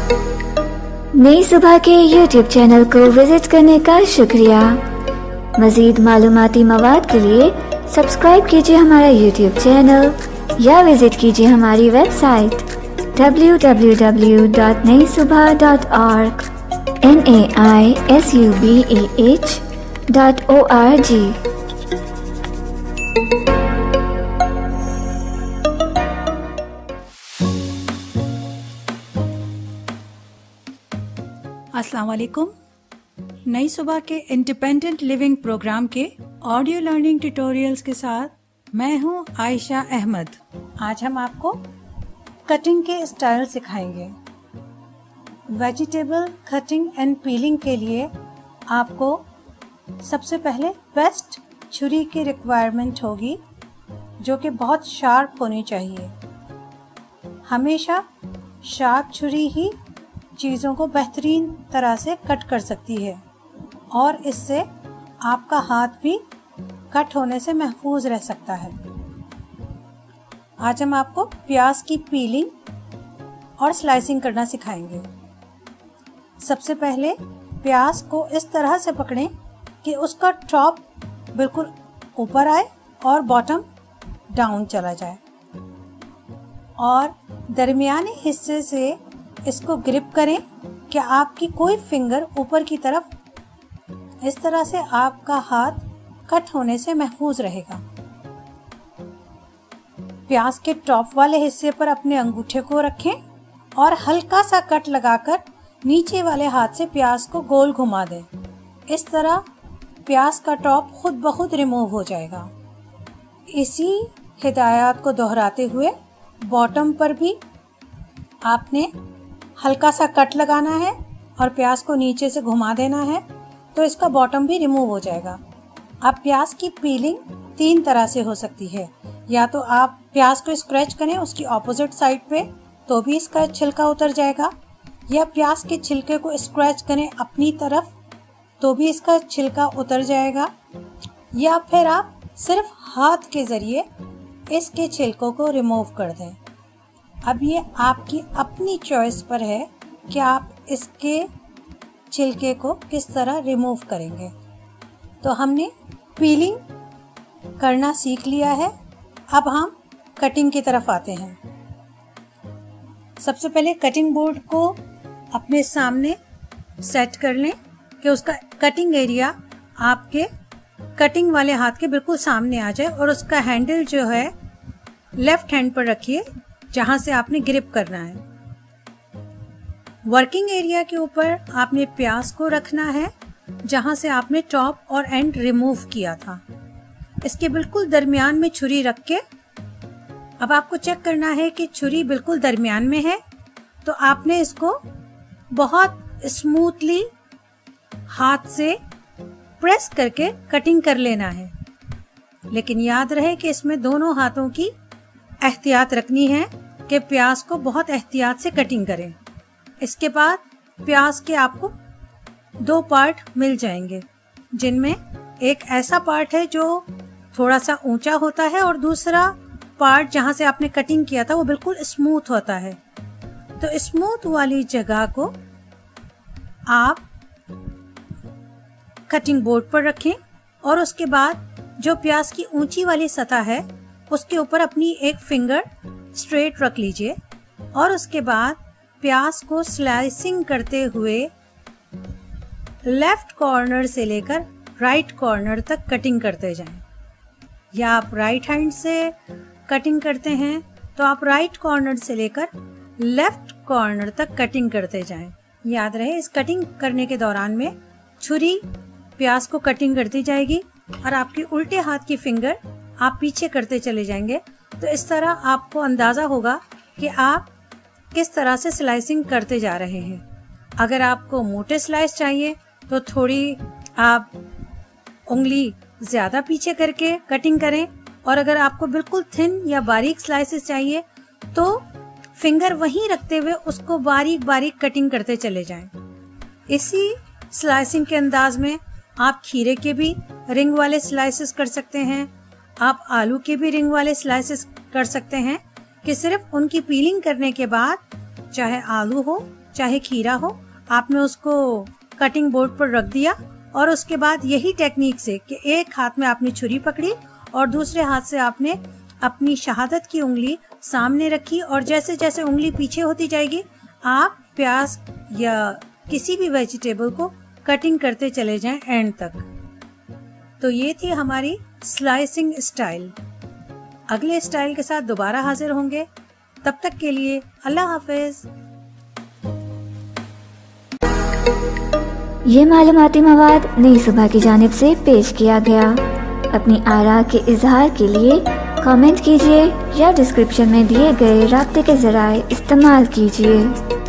नई सुबह के YouTube चैनल को विजिट करने का शुक्रिया। मज़ीद मालूमाती मवाद के लिए सब्सक्राइब कीजिए हमारा YouTube चैनल या विजिट कीजिए हमारी वेबसाइट www.naisubah.org naisubah.org। अस्सलाम वालेकुम। नई सुबह के इंडिपेंडेंट लिविंग प्रोग्राम के ऑडियो लर्निंग ट्यूटोरियल्स के साथ मैं हूं आयशा अहमद। आज हम आपको कटिंग के स्टाइल सिखाएंगे। वेजिटेबल कटिंग एंड पीलिंग के लिए आपको सबसे पहले बेस्ट छुरी की रिक्वायरमेंट होगी, जो कि बहुत शार्प होनी चाहिए। हमेशा शार्प छुरी ही चीज़ों को बेहतरीन तरह से कट कर सकती है और इससे आपका हाथ भी कट होने से महफूज रह सकता है। आज हम आपको प्याज की पीलिंग और स्लाइसिंग करना सिखाएंगे। सबसे पहले प्याज को इस तरह से पकड़ें कि उसका टॉप बिल्कुल ऊपर आए और बॉटम डाउन चला जाए, और दरमियाने हिस्से से इसको ग्रिप करें कि आपकी कोई फिंगर ऊपर की तरफ, इस तरह से आपका हाथ कट होने से महफूज रहेगा। प्याज के टॉप वाले हिस्से पर अपने अंगूठे को रखें और हल्का सा कट लगाकर नीचे वाले हाथ से प्याज को गोल घुमा दें। इस तरह प्याज का टॉप खुद ब खुद रिमूव हो जाएगा। इसी हिदायत को दोहराते हुए बॉटम पर भी आपने हल्का सा कट लगाना है और प्याज को नीचे से घुमा देना है, तो इसका बॉटम भी रिमूव हो जाएगा। अब प्याज की पीलिंग 3 तरह से हो सकती है। या तो आप प्याज को स्क्रैच करें उसकी ऑपोजिट साइड पे, तो भी इसका छिलका उतर जाएगा, या प्याज के छिलके को स्क्रैच करें अपनी तरफ, तो भी इसका छिलका उतर जाएगा, या फिर आप सिर्फ हाथ के ज़रिए इसके छिलकों को रिमूव कर दें। अब ये आपकी अपनी चॉइस पर है कि आप इसके छिलके को किस तरह रिमूव करेंगे। तो हमने पीलिंग करना सीख लिया है। अब हम कटिंग की तरफ आते हैं। सबसे पहले कटिंग बोर्ड को अपने सामने सेट कर लें कि उसका कटिंग एरिया आपके कटिंग वाले हाथ के बिल्कुल सामने आ जाए, और उसका हैंडल जो है लेफ्ट हैंड पर रखिए जहां से आपने ग्रिप करना है। वर्किंग एरिया के ऊपर आपने प्याज को रखना है जहां से आपने टॉप और एंड रिमूव किया था। इसके बिल्कुल दरमियान में छुरी रख के अब आपको चेक करना है कि छुरी बिल्कुल दरमियान में है, तो आपने इसको बहुत स्मूथली हाथ से प्रेस करके कटिंग कर लेना है। लेकिन याद रहे कि इसमें दोनों हाथों की एहतियात रखनी है कि प्याज को बहुत एहतियात से कटिंग करें। इसके बाद प्याज के आपको 2 पार्ट मिल जाएंगे, जिनमें एक ऐसा पार्ट है जो थोड़ा सा ऊंचा होता है और दूसरा पार्ट जहां से आपने कटिंग किया था वो बिल्कुल स्मूथ होता है। तो स्मूथ वाली जगह को आप कटिंग बोर्ड पर रखें और उसके बाद जो प्याज की ऊंची वाली सतह है उसके ऊपर अपनी एक फिंगर स्ट्रेट रख लीजिए, और उसके बाद प्याज को स्लाइसिंग करते हुए लेफ्ट कॉर्नर से लेकर राइट कॉर्नर तक कटिंग करते जाएं। या आप राइट हैंड से कटिंग करते हैं तो आप राइट कॉर्नर से लेकर लेफ्ट कॉर्नर तक कटिंग करते जाएं। याद रहे, इस कटिंग करने के दौरान में छुरी प्याज को कटिंग करती जाएगी और आपके उल्टे हाथ की फिंगर आप पीछे करते चले जाएंगे। तो इस तरह आपको अंदाज़ा होगा कि आप किस तरह से स्लाइसिंग करते जा रहे हैं। अगर आपको मोटे स्लाइस चाहिए तो थोड़ी आप उंगली ज़्यादा पीछे करके कटिंग करें, और अगर आपको बिल्कुल थिन या बारीक स्लाइसेस चाहिए तो फिंगर वहीं रखते हुए उसको बारीक बारीक कटिंग करते चले जाएं। इसी स्लाइसिंग के अंदाज में आप खीरे के भी रिंग वाले स्लाइसेस कर सकते हैं, आप आलू के भी रिंग वाले स्लाइसेस कर सकते हैं कि सिर्फ उनकी पीलिंग करने के बाद चाहे आलू हो चाहे खीरा हो, आपने उसको कटिंग बोर्ड पर रख दिया और उसके बाद यही टेक्निक से कि एक हाथ में आपने छुरी पकड़ी और दूसरे हाथ से आपने अपनी शहादत की उंगली सामने रखी और जैसे जैसे उंगली पीछे होती जाएगी आप प्याज या किसी भी वेजिटेबल को कटिंग करते चले जाएं एंड तक। तो ये थी हमारी स्लाइसिंग स्टाइल। अगले स्टाइल के साथ दोबारा हाजिर होंगे, तब तक के लिए अल्लाह हाफिज। ये मालूमाती मवाद नई सुबह की जानिब से पेश किया गया। अपनी आरा के इजहार के लिए कमेंट कीजिए या डिस्क्रिप्शन में दिए गए राब्ते के ज़राए इस्तेमाल कीजिए।